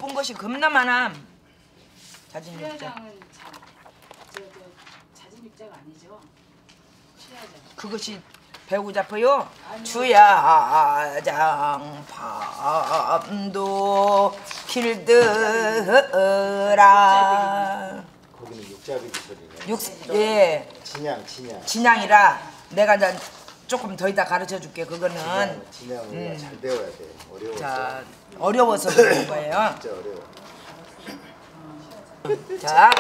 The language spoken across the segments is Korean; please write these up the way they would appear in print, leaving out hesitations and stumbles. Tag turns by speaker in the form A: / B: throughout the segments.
A: 예쁜 것이 겁나 많아. 자진 입장.
B: 취하장은 자진 입장 아니죠? 취하장.
A: 그것이 배우고 잡혀요. 주야장 밤도 길드라.
C: 거기는 육자비 소리네.
A: 예.
C: 진양.
A: 진양이라 내가 이제 조금 더 이따 가르쳐 줄게. 그거는
C: 진양을 잘 배워야 돼. 어려워서.
A: 자, 어려워서 그런 거예요.
C: 진짜 어려워.
A: 자,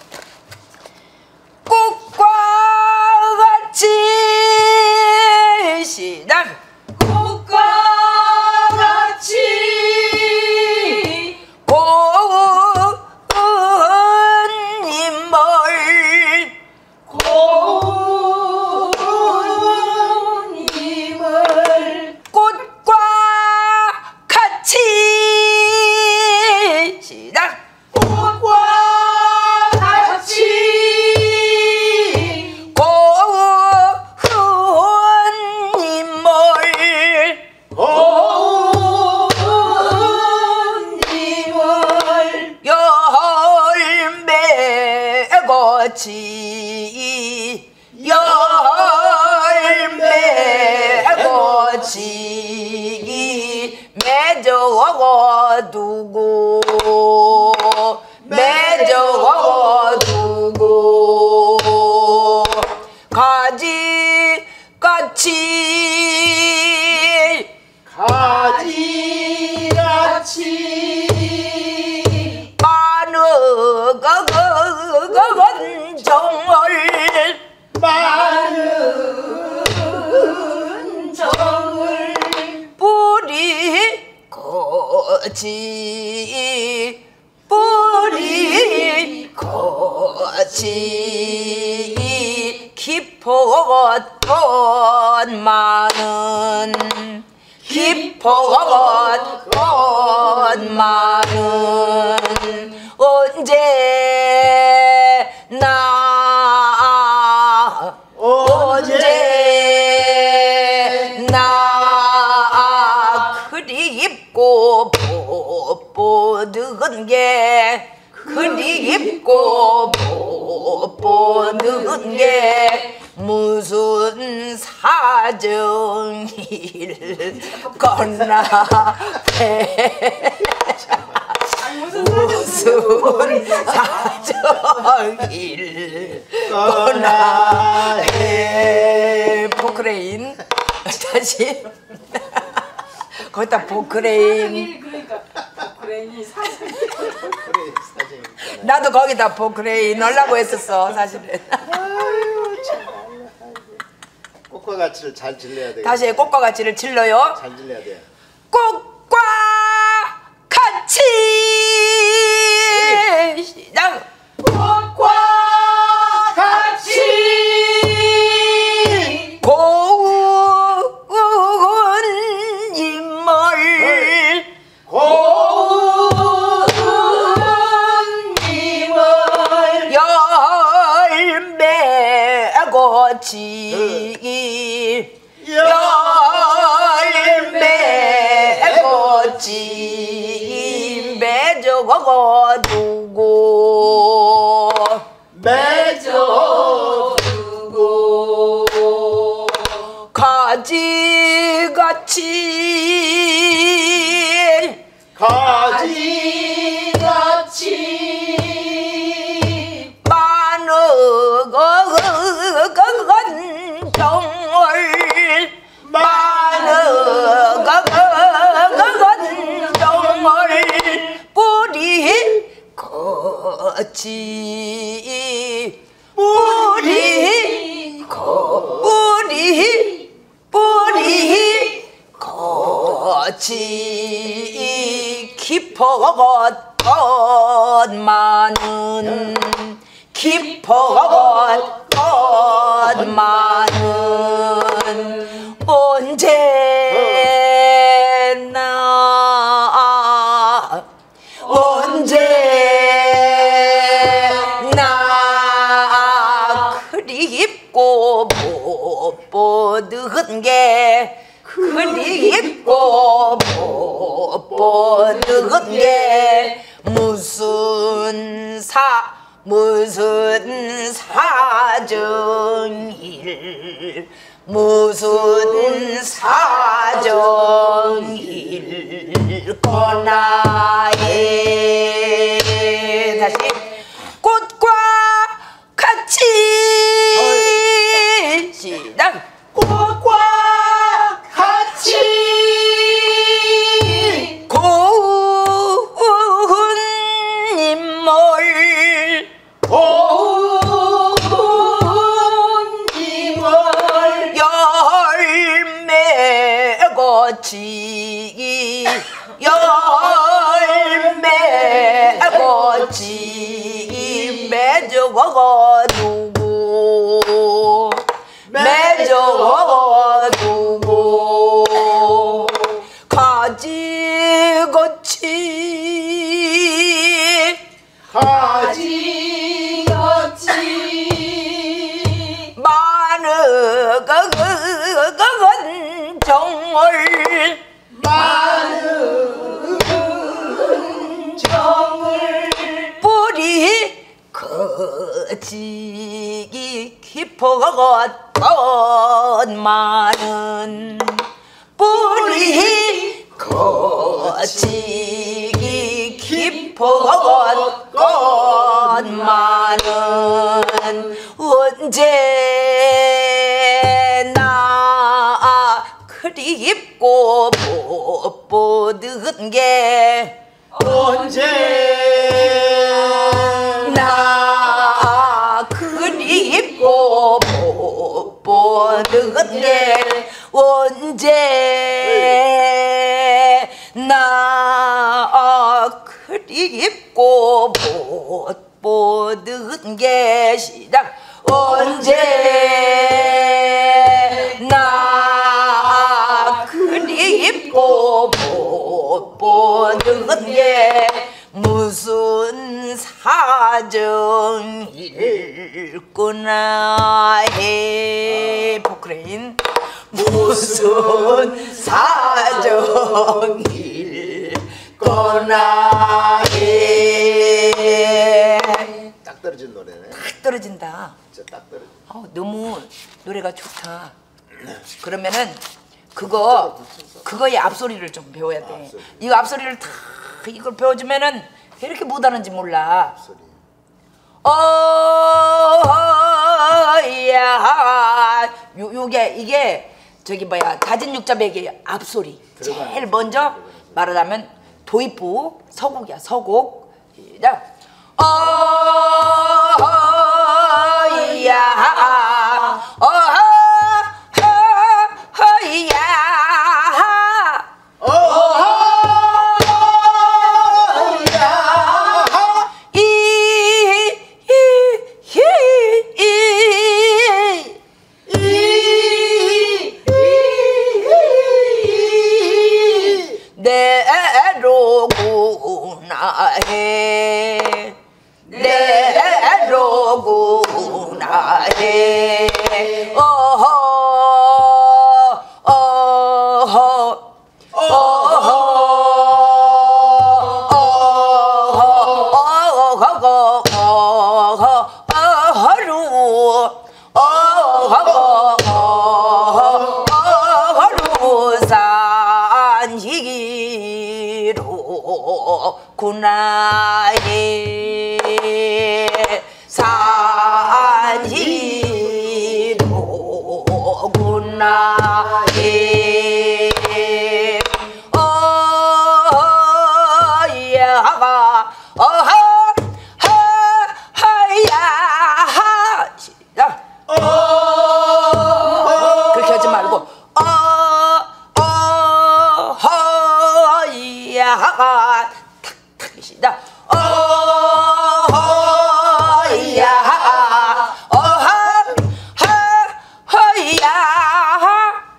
A: 꽃과 같이 시작.
B: 꽃과 같이
A: 고운 인물
B: 고운 힘을
A: 꽃과 같이 시작.
B: 꽃과 같이
A: 고운 인물
B: 고운 힘을
A: 열매꽃이 맺어두고 가지같이 많은 정을 뿌리 꽃이 깊었던 많은 언제나 그립고 뽀뽀는 게 무슨 사정일 거나 무슨 사정일 거나 포크레인 다시 거기다 포크레인
B: 그러니까 포크레인이 사실
C: 그래 사진.
A: 나도 거기다 포크레인 넣으려고 했었어 사실은.
C: 꽃과 가치를 잘 질러야 돼.
A: 다시 꽃과 같이를 질러요.
C: 잘 질러야 돼.
A: 꽃과 같이 시작.
B: 꽃과 같이
A: 고운 인물
B: 고운 힘을
A: 열매꽃이 맺어두고 가지같이 많은 정을 뿌리 꽃이 깊어갔던 많은 언제나 그립고 못 보던 게 그립고 못 보는 게 무슨 사정일 무슨 사정일 거나에 다시 꽃과 같이 시작
B: 꽃과 같이
A: 고운 인물
B: 고운 님을
A: 열매꽃이 맺어 두고 가지같이 많은 정을 뿌리 거지기 깊어갔던 많은 뿌리 거지기 깊어갔던 많은 언제나 그립고 못 보던 게 언제나 그립고 못 보던 게 언제나 그립고 못 보던 게 시작 언제나 그립고 못 보던 게 무슨 사정일구나 해 포크레인 무슨 사정일구나 해
C: 딱 떨어진 노래네.
A: 딱 떨어진다.
C: 진짜 딱 떨어진.
A: 너무 노래가 좋다. 그러면은 그거의 앞소리를 좀 배워야 돼.
C: 앞소리.
A: 이거 앞소리를 다 이걸 배워주면은 왜 이렇게 못하는지 몰라.
C: 소리.
A: 이게 저기 뭐야 다진 육자백의 앞소리. 제일 먼저 말하자면 도입부 서곡이야 서곡. 시작. 내로구나 해 내로구나 해 구나에 산지로 구나에 어야가 어하하야 시작 그렇게 하지 말고 어하야가 시작 어허야 어허 허야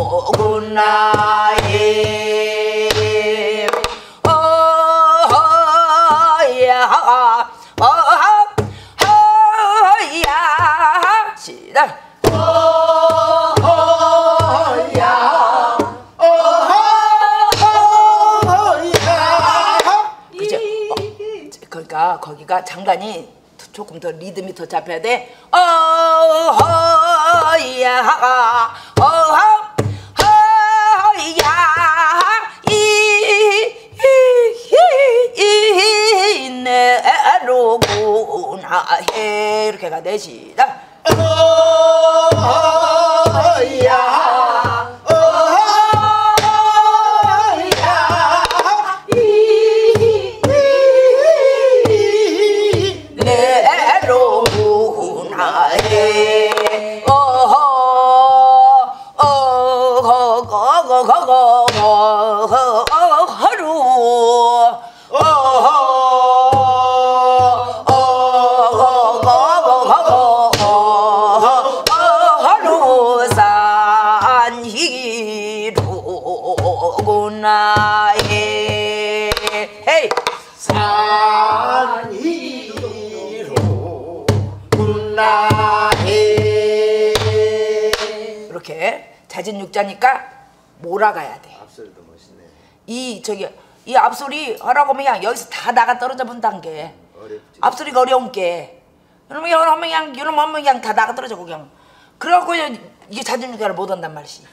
A: 오구나 어허야 시작 그죠? 그러니까 거기가 장단이 조금 더 리듬이 더 잡혀야 돼. 어허야 어허야 이내로구나 해 이렇게 가 되시다. 내로구나 해 어허 하루 하루 산이로구나 해 헤이
C: 산이로구나 해
A: 이렇게 자진 육자니까 몰아가야 돼.
C: 앞소리도 멋있네.
A: 이 앞소리 하라고 하면 그냥 여기서 다 나가 떨어져 본다는 게
C: 어렵지.
A: 앞소리가 어려운 게 이러면 이러면 그냥 다 나가 떨어져 그냥 그래갖고 그냥 이게 자진 육자를 못 한단 말이지.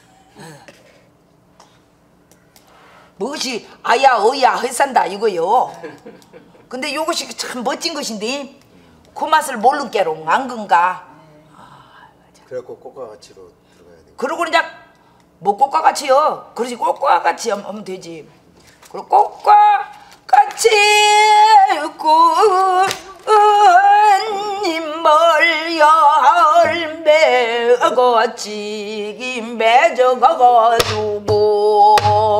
A: 무엇이 아야 어야 헐산다 이거요. 근데 요것이 참 멋진 것인데 그 맛을 모르는 게로 안 건가.
C: 그래갖고 꽃과 같이로 들어가야 돼.
A: 그러고 이제 뭐 꽃과 같이요. 그렇지 꽃과 같이 하면 되지. 그리고 꽃과 같이 꽃잎을 열매같이 맺어가지고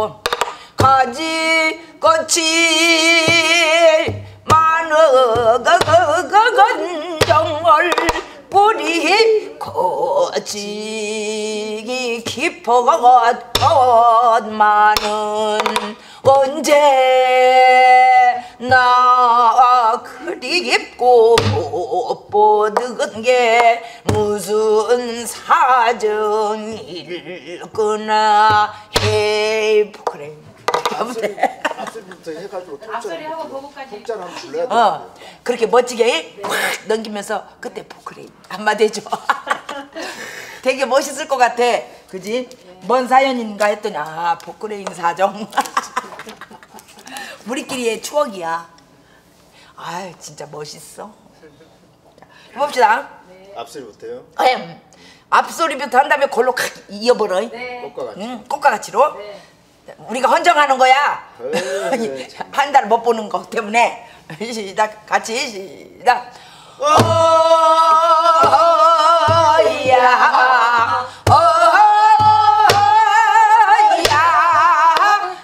A: 가지 꽃이 많은 정을 뿌리 거치기 깊어갔건만은 언제나 그리 깊고 못 보던 게 무슨 사정일거나 해 그래.
C: 앞소리부터 해가지고
B: 앞소리하고 보고까지.
C: 톡자를 한번 불러야 돼.
A: 그렇게 멋지게 확 넘기면서 그때 포크레인 한마디 해줘. 되게 멋있을 것 같아. 그지? 뭔 사연인가 했더니 아 포크레인 사정. 우리끼리의 추억이야. 아유 진짜 멋있어. 해봅시다.
C: 앞소리부터요.
A: 앞소리부터 한 다음에 골로 칵 이어버려.
B: 네.
C: 꽃과 같이.
A: 응, 꽃과 같이로.
B: 네.
A: 우리가 헌정하는 거야.
C: 네.
A: 한 달 못 보는 거 때문에. 시작 같이 시작. 어야 어야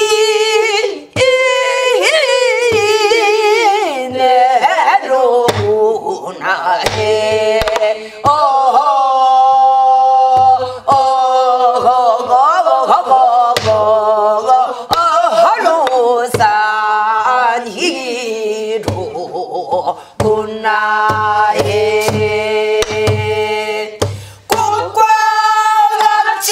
A: 이내로구나 해 하루 산이로구나 해 꽃과 같이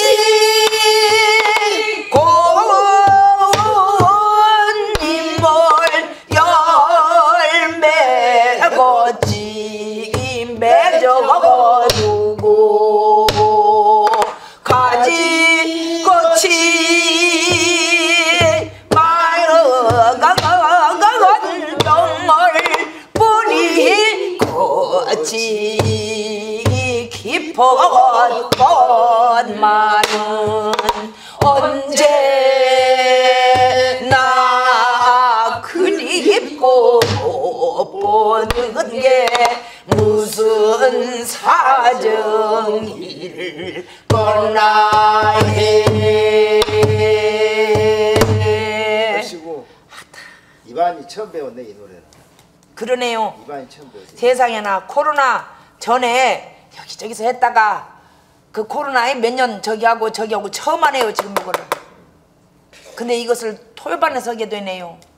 A: 꽃잎을 열매같이 맺어가지고 가지 꽃이 많은 정을 뿌리 꽃이 깊어갔건만은 언제나 그리 깊고 못 보는 게 무슨 사정일거나 해.
C: 그리고 이반이 처음 배웠네 이 노래는.
A: 그러네요.
C: 이반이 처음 배웠어.
A: 세상에나 코로나 전에 여기저기서 했다가 그 코로나에 몇 년 저기하고 처음 하네요 지금 이거를. 근데 이것을 토요반에 서게 되네요.